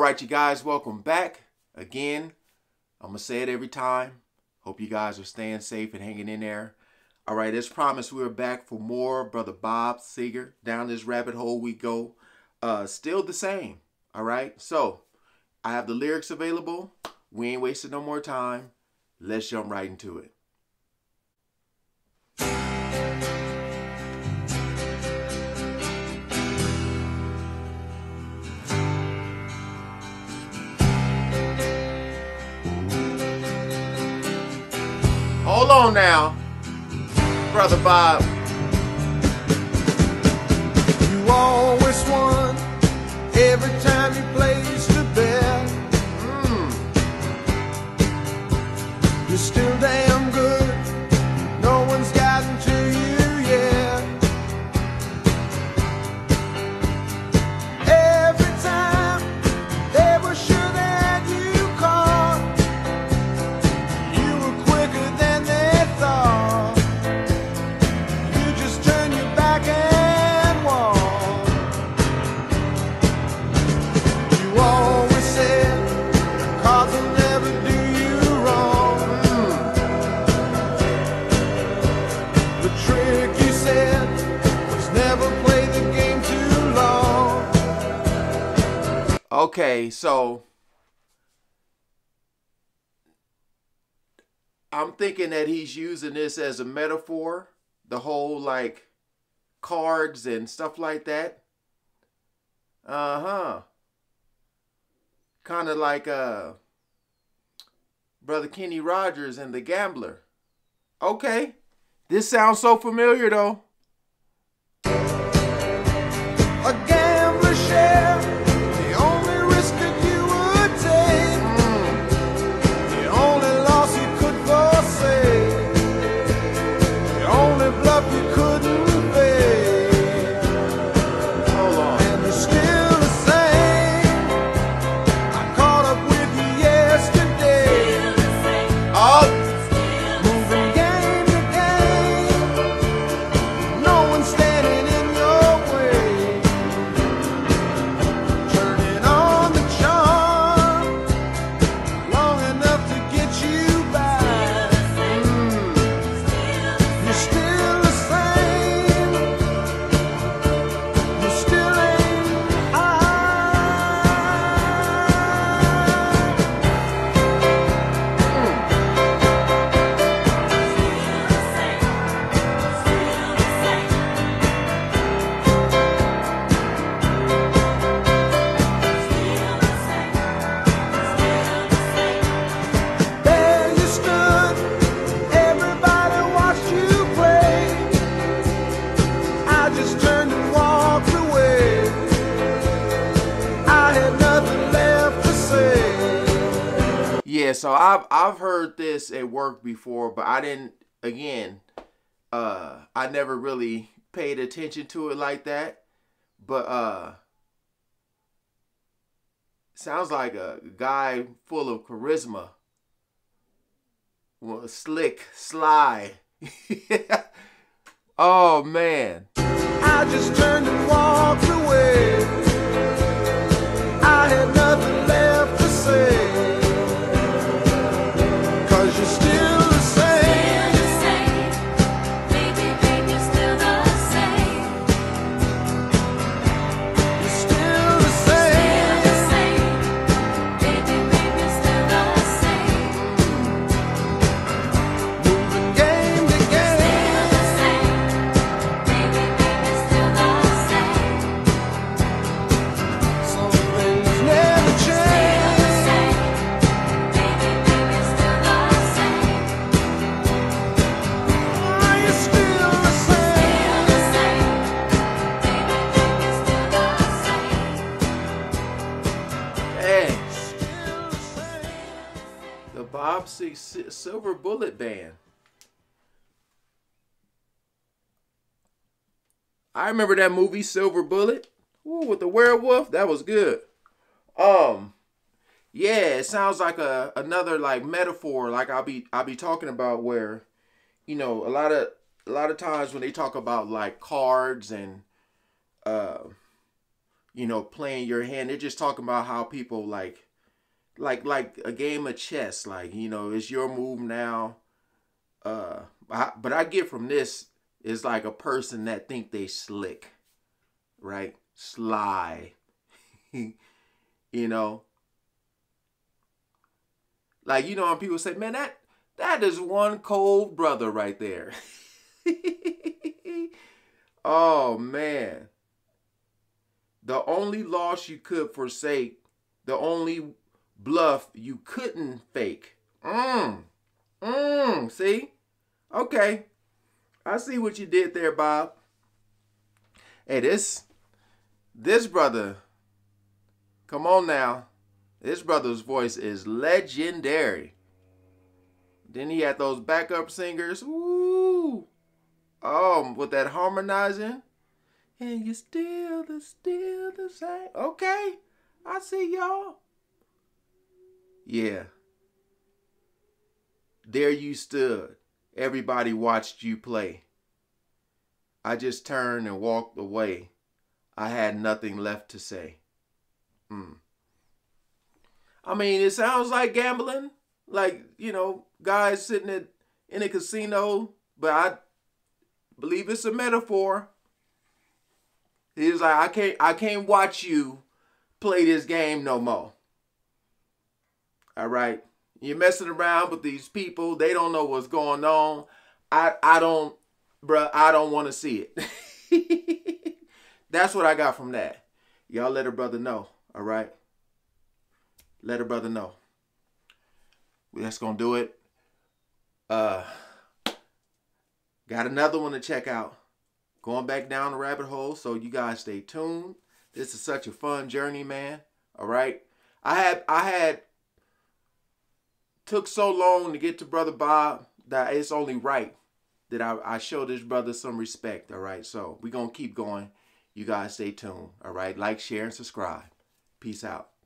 right, you guys, welcome back. Again, I'm going to say it every time. Hope you guys are staying safe and hanging in there. All right, as promised, we're back for more Brother Bob Seger. Down this rabbit hole we go. Still the same. All right, so I have the lyrics available. We ain't wasting no more time. Let's jump right into it. Hold on now, Brother Bob. You always won every time you placed a bet. You're still damn good. No one's gotten to you yet. Every time they were sure that you caught, you were quicker than they thought. You just turn your back and walk. You always said cards will never do you wrong. The trick you said was never play the game too long. Okay, so I'm thinking that he's using this as a metaphor, the whole like cards and stuff like that. Kind of like Brother Kenny Rogers and The Gambler. Okay, this sounds so familiar though. A gambler share the only risk that you would take, the only loss you could foresee, the only bluff you couldn't fake. Hold on. And you're still the same. I caught up with you yesterday, Oh, moving game to game. No one's standing in your way. Turning on the charm long enough to get you back. You're still the same. You still ain't high. There you stood, everybody watched you play. I just turned and walked away. I had nothing left to say. yeah. So I've heard this at work before, but I didn't. Again, I never really paid attention to it like that. But sounds like a guy full of charisma. Well, slick, sly. Oh man. I just turned and walked away. I had nothing left to say. 'Cause you're still the same. You're still the same. Moving game to game. Some things never change. Oh, you're still the same. Dang. Still the same. The Bob Seger Silver Bullet Band. I remember that movie Silver Bullet. Ooh, with the werewolf. That was good. Yeah, it sounds like another like metaphor like I'll be talking about where, you know, a lot of times when they talk about like cards and playing your hand. They're just talking about how people like a game of chess. Like, it's your move now. But I get from this is like a person that think they slick, right? Sly, Like, when people say, man, that is one cold brother right there. Oh, man. The only loss you could forsake, the only bluff you couldn't fake. See? Okay. I see what you did there, Bob. Hey, this brother, come on now. This brother's voice is legendary. Then he had those backup singers. Ooh. With that harmonizing. And you're still the same. Okay. I see y'all. Yeah. There you stood. Everybody watched you play. I just turned and walked away. I had nothing left to say. I mean, it sounds like gambling. Like, guys sitting in a casino. But I believe it's a metaphor. He's like, I can't watch you play this game no more. All right. You're messing around with these people. They don't know what's going on. I don't want to see it. That's what I got from that. Y'all let a brother know. All right. Let a brother know. That's going to do it. Got another one to check out. Going back down the rabbit hole, so you guys stay tuned. This is such a fun journey, man. All right. I took so long to get to Brother Bob that it's only right that I show this brother some respect. All right. So we're going to keep going. You guys stay tuned. All right. Like, share, and subscribe. Peace out.